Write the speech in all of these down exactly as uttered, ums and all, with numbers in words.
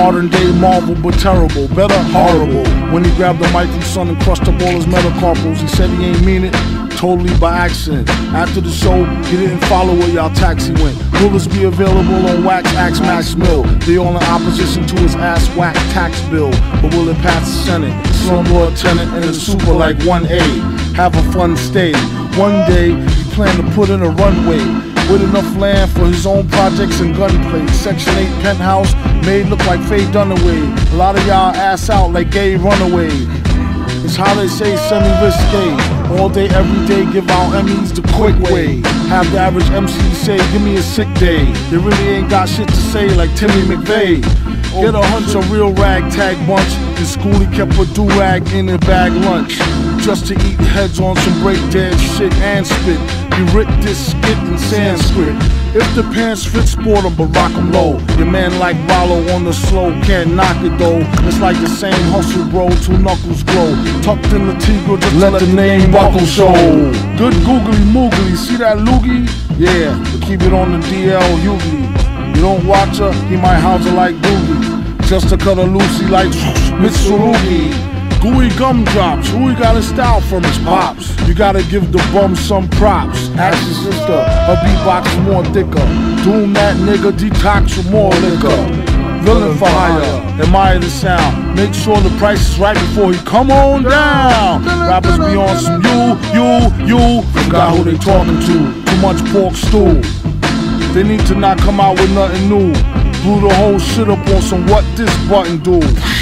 Modern day Marvel, but terrible, better horrible. When he grabbed the mic from Son and crushed up all his metacarpals, he said he ain't mean it, totally by accident. After the show, he didn't follow where y'all taxi went. Will this be available on Wax Axe Max Mill? They all in opposition to his ass whack tax bill, but will it pass the Senate? Slumlord tenant and a super like one A. Have a fun stay. One day, he planned to put in a runway with enough land for his own projects and gunplay. Section eight penthouse made look like Faye Dunaway. A lot of y'all ass out like gay runaway. It's how they say semi-risque. All day, every day, give out Emmys the quick way. Have the average M C say, give me a sick day. They really ain't got shit to say like Timmy McVeigh. Get a hunch, a real ragtag bunch. In school he kept a do-rag in a bag lunch, just to eat heads on some break dead shit and spit. He ripped this skit in Sanskrit. If the pants fit, sport 'em, but rock 'em low. Your man like Rollo on the slow, can't knock it though. It's like the same hustle, bro, two knuckles glow. Tucked in the Tigre, just let, let the name buckle show. Good googly moogly, see that loogie? Yeah, but keep it on the D L Hughley. You don't watch her, he might house her like Doogie. Just to cut her loosey like Mitsurugi. Gooey gumdrops, who he got his style from his pops. You gotta give the bum some props. Ask your sister, her beatbox is more thicker. Doom that nigga, detox with more liquor. Villain for hire, admire the sound. Make sure the price is right before he come on down. Rappers be on some you, you, you. Forgot who they talking to, too much pork stew. They need to not come out with nothing new. Blew the whole shit up on some what this button do.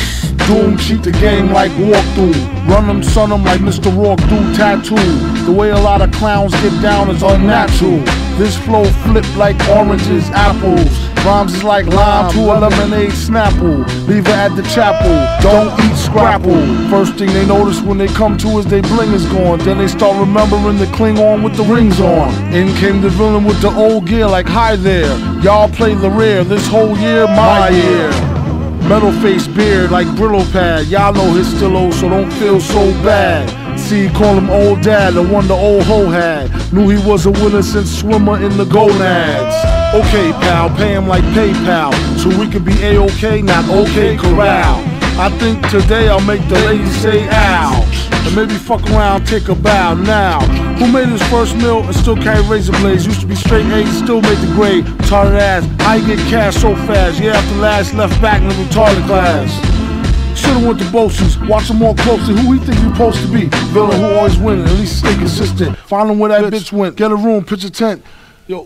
Doom cheat the game like walkthrough. Run them, son them like Mister Rourke do tattoo. The way a lot of clowns get down is unnatural. This flow flip like oranges, apples. Rhymes is like lime to a lemonade snapple. Leave her at the chapel, don't eat scrapple. First thing they notice when they come to is they bling is gone. Then they start remembering the Klingon with the rings on. In came the villain with the old gear like hi there. Y'all play the rear, this whole year my year. Metal face beard like Brillo pad. Y'all know his still old, so don't feel so bad. See, call him old dad, the one the old hoe had. Knew he was a winner since swimmer in the gonads. Okay, pal, pay him like PayPal, so we can be A-OK, not OK Corral. I think today I'll make the ladies say ow, and maybe fuck around, take a bow now. Who made his first meal and still carry razor blades? Used to be straight A's, still made the grade. Retarded ass, how you get cash so fast? Yeah, after last left back in the retarded class. Should've went to Bosu's, watch him more closely. Who he think you supposed to be? Villain who always winning, at least stay consistent. Find him where that bitch went, get a room, pitch a tent. Yo,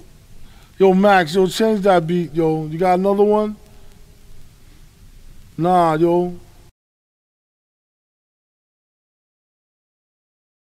yo Max, yo change that beat, yo. You got another one? Nah, yo.